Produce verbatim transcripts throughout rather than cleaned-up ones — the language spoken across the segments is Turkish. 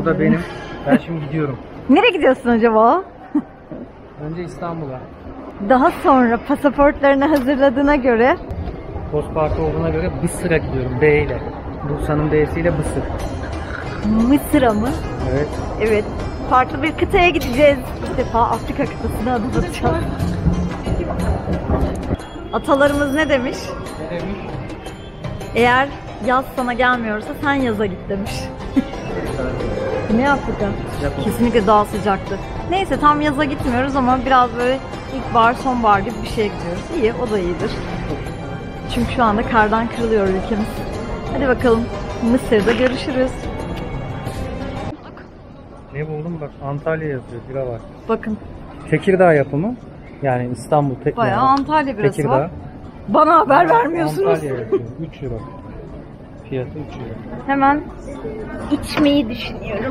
da benim. Ben şimdi gidiyorum. Nereye gidiyorsun acaba? Önce İstanbul'a. Daha sonra pasaportlarını hazırladığına göre Postpark olduğuna göre Bısır'a gidiyorum. B ile. Bursa'nın B'siyle Bısır. Mısır'a mı? Evet. Evet. Farklı bir kıtaya gideceğiz. İlk defa Afrika kıtasına adım atacağız. Atalarımız ne demiş? Ne demiş? Eğer yaz sana gelmiyorsa sen yaza git demiş. Ne Afrika? Japon. Kesinlikle daha sıcaktı. Neyse tam yaza gitmiyoruz ama biraz böyle ilkbahar, sonbahar gibi bir şeye gidiyoruz. İyi, o da iyidir. Çünkü şu anda kardan kırılıyor ülkemiz. Hadi bakalım Mısır'da görüşürüz. Ne buldum bak, Antalya yazıyor, bira var. Bakın. Tekirdağ yapımı. Yani İstanbul tek. Bayağı yani. Antalya birası Tekirdağ. var. Bana haber vermiyorsunuz. Antalya yazıyor. üç euro. Fiyatı üç euro. Hemen içmeyi düşünüyorum.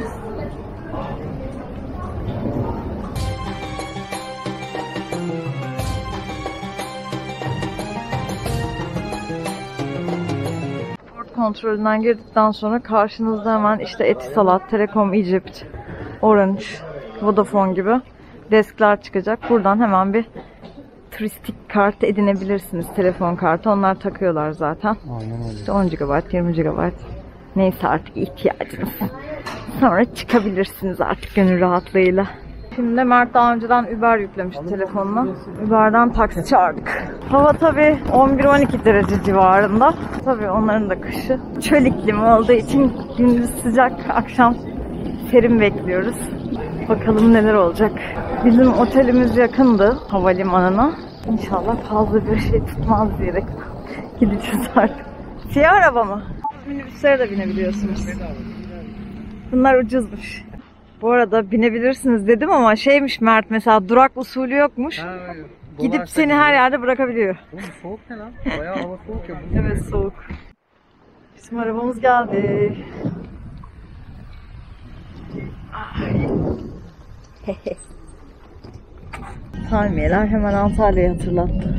Port kontrolünden girdikten sonra karşınızda hemen işte Etisalat, Telekom Egypt, Orange, Vodafone gibi deskler çıkacak. Buradan hemen bir turistik kart edinebilirsiniz. Telefon kartı. Onlar takıyorlar zaten. Aynen öyle. İşte on gigabayt, yirmi gigabayt. Neyse artık ihtiyacınız. Sonra çıkabilirsiniz artık gönül rahatlığıyla. Şimdi Mert daha önceden Uber yüklemişti telefonuna. Uber'den taksi çağırdık. Hava tabii on bir on iki derece civarında. Tabii onların da kışı. Çöl iklimi olduğu için gündüz sıcak, akşam serin bekliyoruz. Bakalım neler olacak. Bizim otelimiz yakındı havalimanına. İnşallah fazla bir şey tutmaz diyerek gideceğiz artık. Siyah araba mı? Minibüslere de binebiliyorsunuz. Bunlar ucuzmuş. Bu arada binebilirsiniz dedim ama şeymiş Mert, mesela durak usulü yokmuş. Ha, Gidip seni her yerde bırakabiliyor. Oğlum soğuk ne lan? Bayağı hava soğuk ya. Evet, soğuk. Bizim arabamız geldi. Palmiyeler hemen Antalya'yı hatırlattı.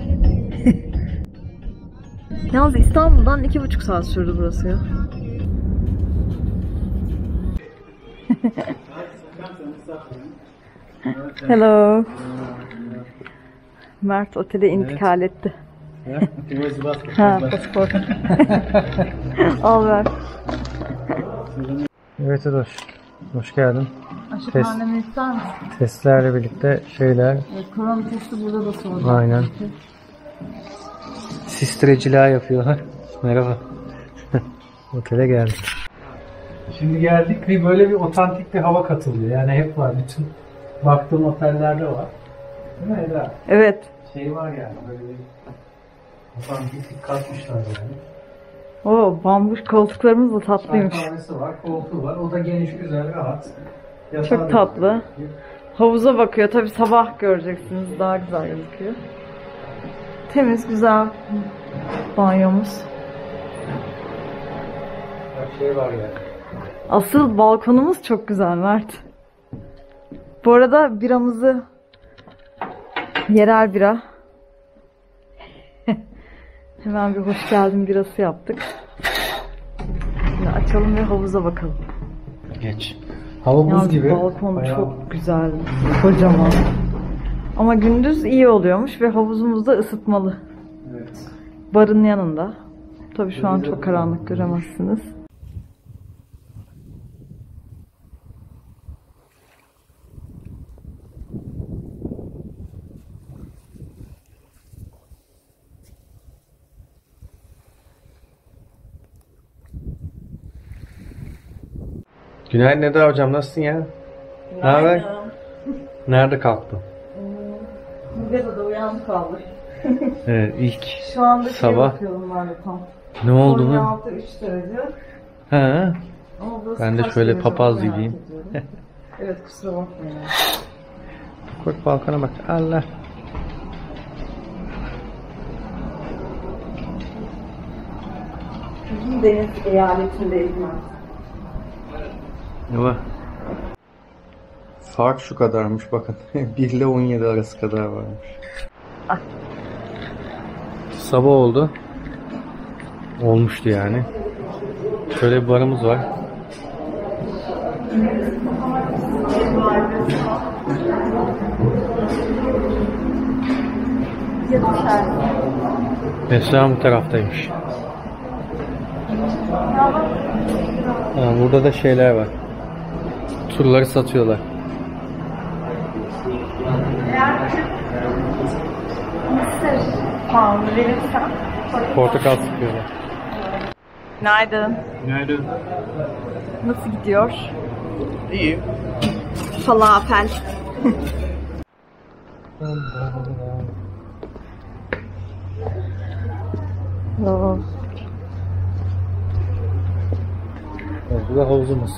Yalnız İstanbul'dan iki buçuk saat sürdü burası ya. Hello. Mert otele intikal evet. etti. Ha, pasaport. Al ver. Evet Edoş. Hoş geldin. Aşı Test, karnemi ister misin? testlerle birlikte şeyler. Evet, korona testi burada da soracağım. Aynen. Sistreciler yapıyorlar. Merhaba. Otele geldik. Şimdi geldik ve böyle bir otantik bir hava katılıyor. Yani hep var. Bütün baktığım otellerde var. Değil mi Eda? Evet. Şey var yani böyle bir otantiklik katmışlar yani. Oo, bambuş koltuklarımız da tatlıymış. Çayhanesi var, koltuğu var. O da geniş, güzel, rahat. Yatağı Çok tatlı. Havuza bakıyor. Tabii sabah göreceksiniz. Daha güzel gözüküyor. Temiz, güzel banyomuz. Her şey var yani. Asıl balkonumuz çok güzel Mert. Bu arada biramızı yerel bira. Hemen bir hoş geldin birası yaptık. Şimdi açalım ve havuza bakalım. Geç. Hava buz Yalnız gibi. balkon Bayağı... çok güzel. Kocaman. Ama gündüz iyi oluyormuş ve havuzumuz da ısıtmalı. Evet. Barın yanında. Tabii şu an çok karanlık, göremezsiniz. Günaydın Eda hocam, nasılsın ya? Ne haber? Nerede kalktın? Burada uyandık kaldık. Evet, ilk Şu anda sabah. bakıyorum ben de tam. Ne oldu mu? on altı üç derece. Ha. Ama burası Ben de kaç şöyle derece papaz merak gibiyim. ediyorum. Evet, kusura bakmayın. Koş balkona bak. Allah. Deniz eyaletindeyiz ben. Ne var? Fark şu kadarmış bakın. bir ile on yedi arası kadar varmış. Ah. Sabah oldu. Olmuştu yani. Şöyle bir barımız var. Restoran bu taraftaymış. Ha, burada da şeyler var. Turları satıyorlar. Mısır pahalı verirsen. Portakal sıkıyorlar. Günaydın. Günaydın. Nasıl gidiyor? İyi. Falafel. Oh. Bu da havuzumuz.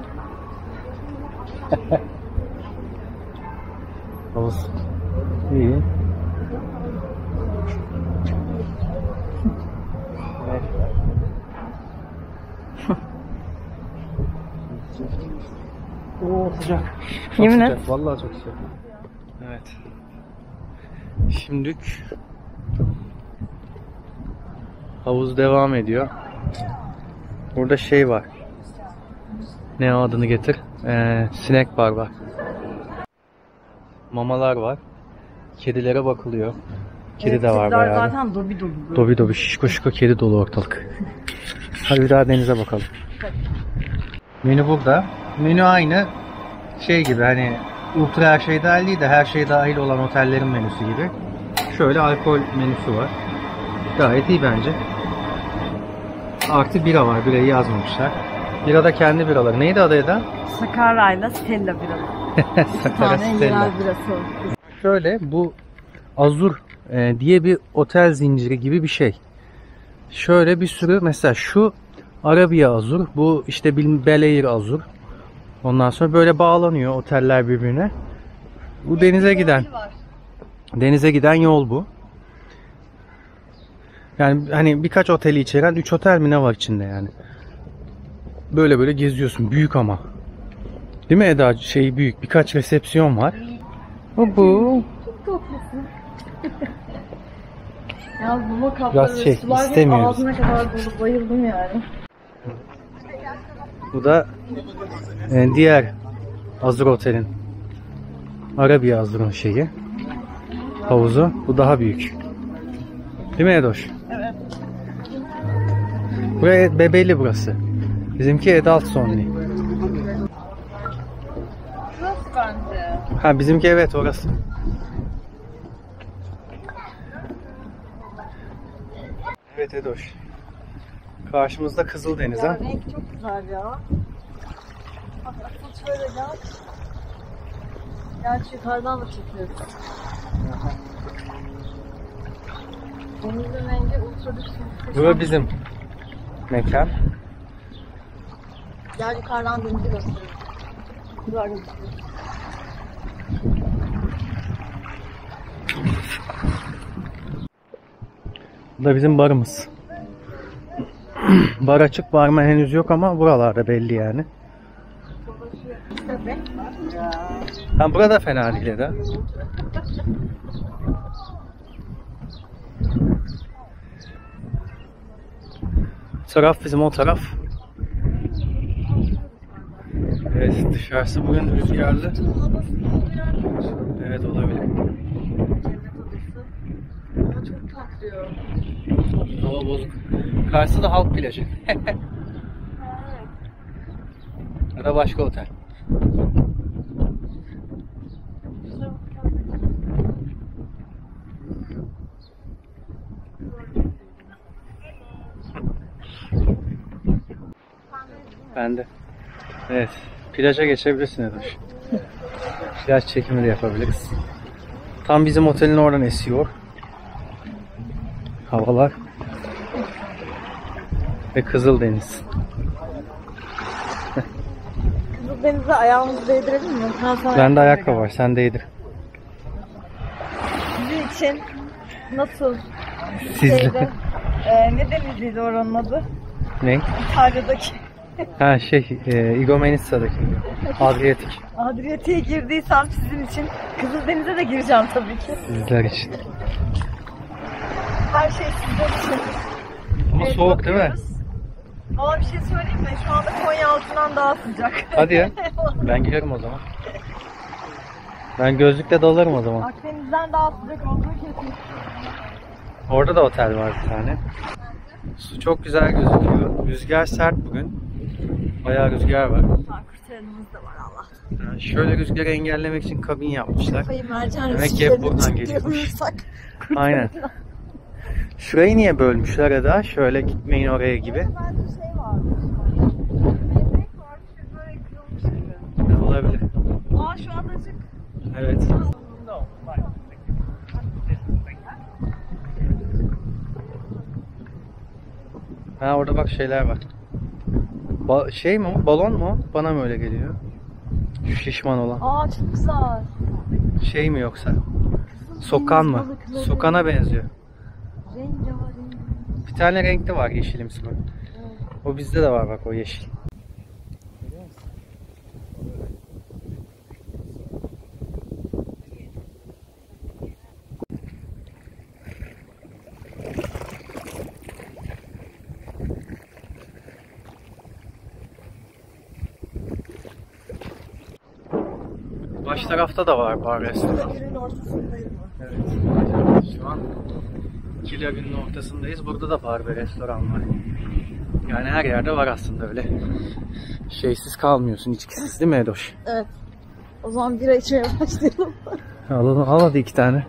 Havuz. İyi. Oo sıcak. Çok Yemin sıcak. et. Vallahi çok sıcak. Evet. Şimdilik havuz devam ediyor. Burada şey var. Ne adını getir? Ee, sinek bar var. Mamalar var. Kedilere bakılıyor. Kedi Evet, de var kediler bayağı. zaten dobi dobi. böyle. Dobi dobi şişko şişko kedi dolu ortalık. Hadi bir daha denize bakalım. Menü burada. Menü aynı şey gibi, hani ultra her şey dahil değil de her şey dahil olan otellerin menüsü gibi. Şöyle alkol menüsü var. Gayet iyi bence. Artı bira var. Birayı yazmamışlar. Bira da kendi biraları. Neydi adı Eda? Sakara'yla Stella bira. Bir tane yerel birası var. Şöyle bu Azur e, diye bir otel zinciri gibi bir şey. Şöyle bir sürü, mesela şu Arabia Azur, bu işte Bel Air Azur. Ondan sonra böyle bağlanıyor oteller birbirine. Bu denize giden denize giden yol bu. Yani hani birkaç oteli içeren üç otel mi ne var içinde yani. Böyle böyle geziyorsun. Büyük ama. Değil mi Eda? Şey büyük. Birkaç resepsiyon var. Bu bu. Çok tatlısın. Ya bu kapları Biraz şey, sular hep istemiyoruz. ağzına kadar dolu, bayıldım yani. Bu da e, diğer Azur Otel'in, Arabia Azur'un şeyi. Havuzu. Bu daha büyük. Değil mi Edoş? Evet. Buraya bebeli burası. Bizimki adult only. Burası bence. Ha bizimki evet orası. Evet Edoş. Karşımızda Kızıldeniz Ya ha. renk çok güzel ya. Bak asıl şöyle gel. Gerçi yukarıdan da çekiyoruz. Denizin rengi ultra lüks. Burası bizim mekan. Gel yukarıdan denizi gösteriyor. Güzel gözüküyor. Bu da bizim barımız. Bar açık, barmen henüz yok ama buralarda belli yani. Ha burada fena değil de. Taraf bizim o taraf. Evet dışarısı bugün rüzgarlı. Evet olabilir. Çok tatlıyor. Hava bozuk. Karşısı da halk plajı. Ya da başka otel. Ben de. Evet. Plaja geçebilirsin Edoş. Plaj çekimi de yapabiliriz. Tam bizim otelin oradan esiyor. Havalar. Ve Kızıldeniz. Kızıldeniz'e ayağımızı değdirelim mi? Ben sana Bende ayakkabı var. Sen değdir. Sizin için nasıl Sizle. şeyde, e, ne deniziydi oranın adı? Ne? İtalya'daki. Ha şey, e, Igoumenitsa'daki. Adriyatik. Adriyatik'e girdiysem sizin için Kızıldeniz'e de gireceğim tabii ki. Sizler için. Her şey sizler için. Ama Evet, soğuk değil mi? bakıyoruz. Ama bir şey söyleyeyim mi? Şu anda Konya altından daha sıcak. Hadi ya. Ben girerim o zaman. Ben gözlükle dalarım o zaman. Akdeniz'den daha sıcak olduğu kesin. Orada da otel var bir tane. Su çok güzel gözüküyor. Rüzgar sert bugün. Bayağı rüzgar var. Kurtarımız da var Allah. Yani şöyle rüzgarı engellemek için kabin yapmışlar. Kafayı mercan Demek ki hep buradan geliyormuş. Aynen. Şurayı niye bölmüşler Eda? Şöyle gitmeyin oraya gibi. Bence şey var. Yemek var. Şu böyle kırılmış gibi. Ne olabilir? Aa şu adacık. Evet. Ha orada bak şeyler var. Ba şey mi o? Balon mu? Bana mı öyle geliyor? Şu şişman olan. Aa çok güzel. Şey mi yoksa? Sokan mı? balıkları. Sokana benziyor. Rengarenk. Bir tane renkli var yeşilimsi bak. O bizde de var bak o yeşil. Baş tarafta da var bar restoran. Evet. Şu an Kilyagün'ün ortasındayız. Burada da bar ve restoran var. Yani her yerde var aslında öyle. Şeysiz kalmıyorsun, içkisiz değil mi Edoş? Evet. O zaman bira içmeye başlayalım. Al, al hadi iki tane.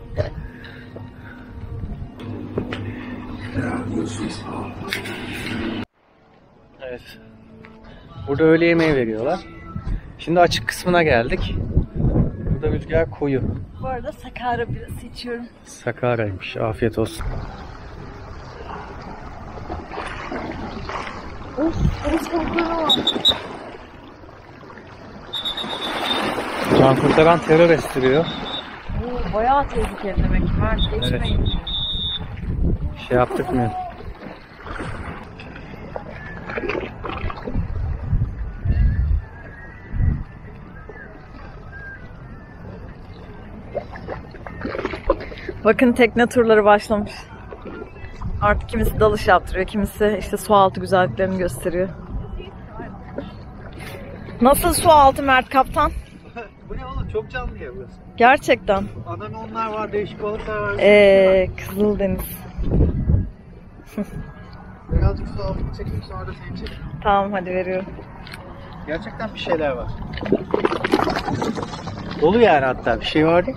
Evet. Burada öğle yemeği veriyorlar. Şimdi açık kısmına geldik. Burada rüzgar koyu. Bu arada Sakara birası içiyorum. Sakara'ymış. Afiyet olsun. Of, deniz balıkları var. Can kurtaran terör estiriyor. Oo, bayağı tehlikeli demek ki. Mert geçmeyin. Şey yaptık mı? Bakın tekne turları başlamış. Artık kimisi dalış yaptırıyor, kimisi işte su altı güzelliklerini gösteriyor. Nasıl su altı Mert Kaptan? Bu ne oğlum? Çok canlı ya burası. Gerçekten. Anakonlar var, değişik balıklar var. Eee Kızıldeniz. Birazcık su altını çekeyim sonra da seni çekeyim. Tamam hadi veriyorum. Gerçekten bir şeyler var. Dolu yani hatta bir şey vardı.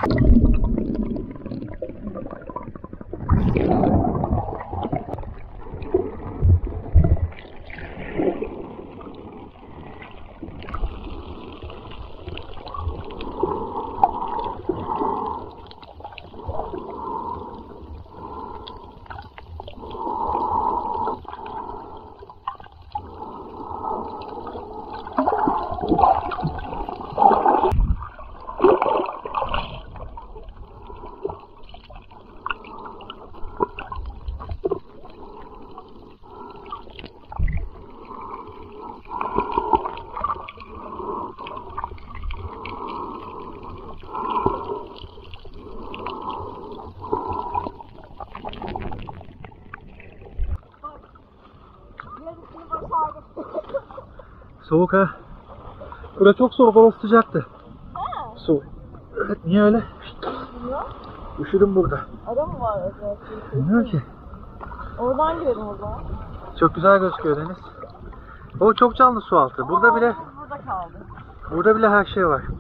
Soğuk ha. Burası çok soğuk, orası sıcaktı. Ha. Soğuk. Evet, niye öyle? Bilmiyorum. Üşüdüm burada. Adam mı var özellikle? Bilmiyorum ki. Oradan girelim o zaman. Çok güzel gözüküyor deniz. O çok canlı su altı. Burada bile Burada kaldı. burada bile her şey var.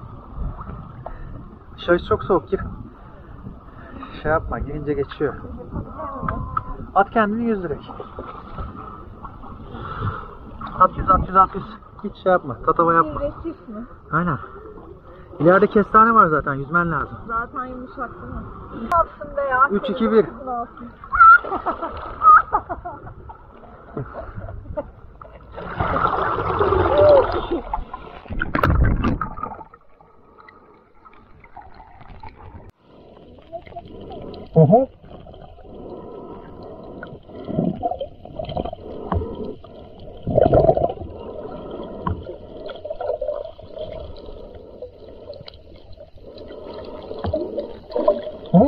Dışarısı çok soğuk, gir. Şey yapma, girince geçiyor. At kendini yüz direkt. At yüz, at yüz, at yüz. Hiç şey yapma, tatava yapma. Resif mi? Aynen. İleride kestane var zaten, yüzmen lazım. Zaten yumuşak değil mi? Aslında ya. üç, iki, bir. Hı hı. Hı?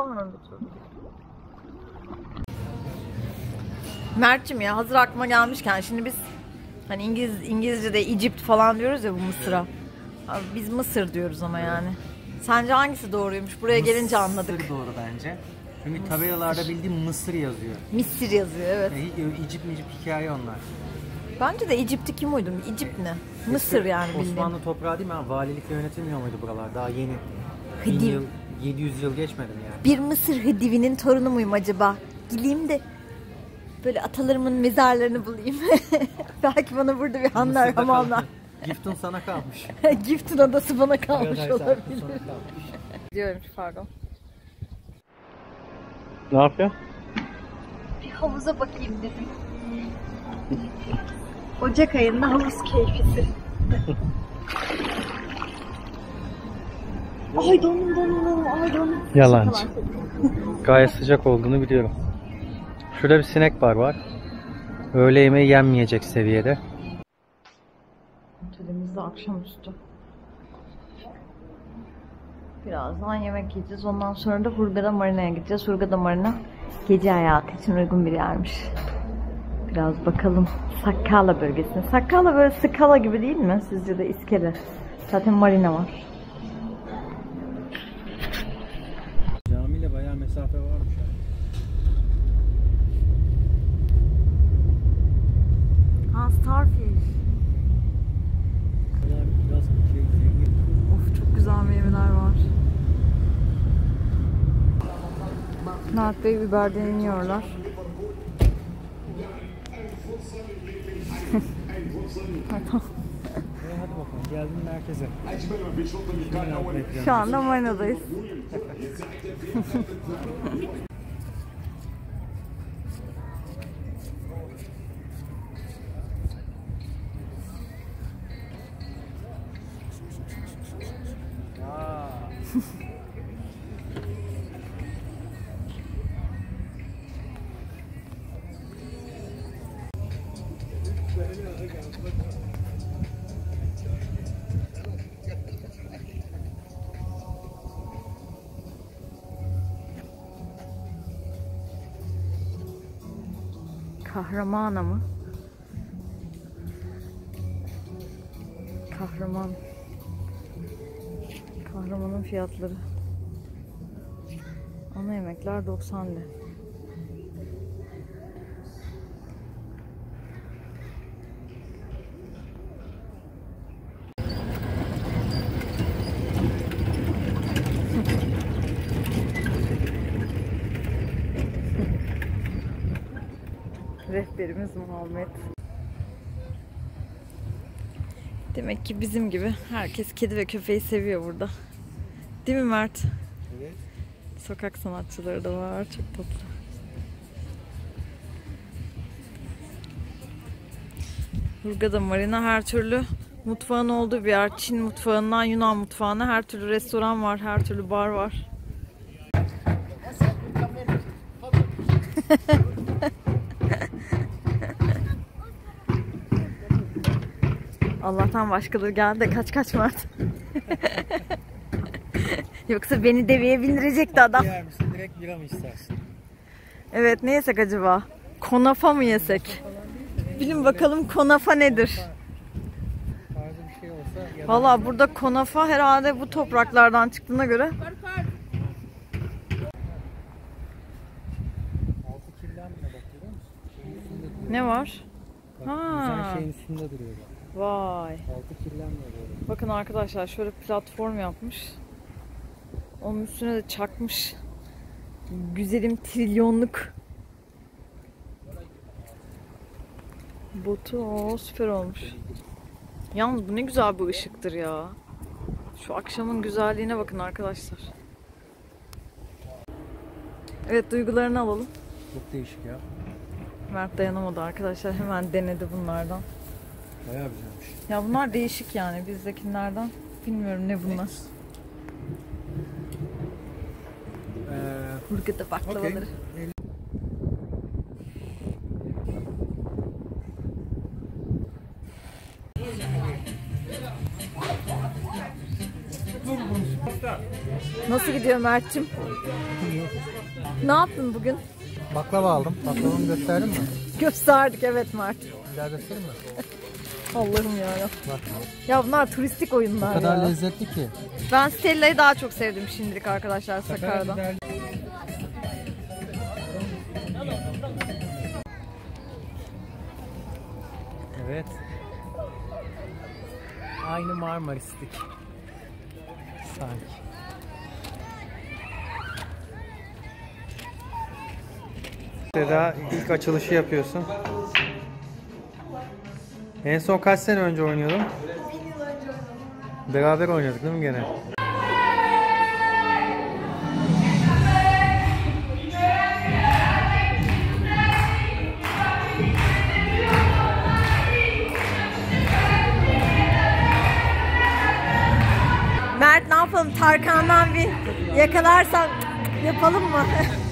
almıyorum bir türlü. Mert'cim ya hazır aklıma gelmişken şimdi biz hani İngiliz İngilizce'de Egypt falan diyoruz ya bu Mısır'a. Abi biz Mısır diyoruz ama yani. Sence hangisi doğruymuş? Buraya gelince anladık. Mısır doğru bence. Çünkü tabelalarda bildiğim Mısır yazıyor. Mısır yazıyor evet. E, Egypt Micip hikaye onlar. Bence de Egypt'i kim uydum? Egypt ne? Mısır yani bildiğin. Osmanlı toprağı değil mi? Yani valilikle yönetilmiyor muydu buralar? Daha yeni. Hıdiv. bin yıl, yedi yüz yıl geçmedi mi yani? Bir Mısır Hıdivi'nin torunu muyum acaba? Gideyim de böyle atalarımın mezarlarını bulayım. Belki bana burada bir anlar ama onlar. Giftun sana kalmış. Gift'in adası bana kalmış Paradise olabilir. Island sana kalmış. Diyorum pardon. Ne yapıyor? Bir havuza bakayım dedim. Ocak ayında havuz keyfisi. Ay donum donum donum ay donum. Yalancı. Gayet sıcak olduğunu biliyorum. Şurada bir sinek bar var. Öğle yemeği yenmeyecek seviyede. Otelimizde akşamüstü. Birazdan yemek yiyeceğiz. Ondan sonra da Hurghada Marina'ya gideceğiz. Hurghada Marina gece hayatı için uygun bir yermiş. Biraz bakalım Sakkala bölgesine. Sakkala böyle Skala gibi değil mi? Sizce de iskele. Zaten marina var. Camiyle bayağı mesafe varmış. Ha Starfish. Biraz şey, zengin. Of çok güzel meyveler var. Mert Bey Uber'den iniyorlar. Hadi bakalım geldim merkeze. Şu anda Marina'dayız. Kahramana mı? Kahraman. Kahramanın fiyatları. Ana yemekler doksan lira. Rehberimiz Muhammed. Demek ki bizim gibi herkes kedi ve köpeği seviyor burada. Değil mi Mert? Evet. Sokak sanatçıları da var. Çok tatlı. Hurghada Marina her türlü mutfağın olduğu bir yer. Çin mutfağından Yunan mutfağına her türlü restoran var, her türlü bar var. Allah'tan başkaları geldi de kaç kaç Mert. Yoksa beni deveye bindirecekti adam. Yer misin? Direkt bira mı istersin? Evet ne yesek acaba? Konafa mı yesek? Bilin bakalım konafa nedir? Tarzı bir şey olsa ya da Valla burada konafa herhalde bu topraklardan çıktığına göre. altı kirlenmeye bak görüyor musun? Şeyin üstünde duruyor. Ne var? Bak, Ha. güzel şeyin üstünde duruyor bak. Vay. Altı kirlenmiyor böyle. Bakın arkadaşlar şöyle platform yapmış. Onun üstüne de çakmış. Güzelim trilyonluk botu. Oo, süper olmuş. Yalnız bu ne güzel bir ışıktır ya. Şu akşamın güzelliğine bakın arkadaşlar. Evet duygularını alalım. Çok değişik ya. Mert dayanamadı arkadaşlar. Hemen denedi bunlardan. Bayağı güzelmiş. Ya bunlar değişik yani bizdekilerden. Bilmiyorum ne bunlar. Ee, Hurghada baklavaları. okay. Nasıl gidiyor Mert'cim? Ne yaptın bugün? Baklava aldım. Baklavamı gösterdin mi? Gösterdik evet Mert. Bir daha göstereyim mi? Allah'ım ya. Bak. Ya bunlar turistik oyunlar O kadar ya. lezzetli ki. Ben Stella'yı daha çok sevdim şimdilik arkadaşlar Sakarya'da. Evet. Aynı Marmaris'tik. Sanki. Seda ilk açılışı yapıyorsun. En son kaç sene önce oynuyordun? Bir yıl önce oynadım. Beraber oynuyorduk değil mi gene? Mert ne yapalım? Tarkan'dan bir yakalarsan yapalım mı?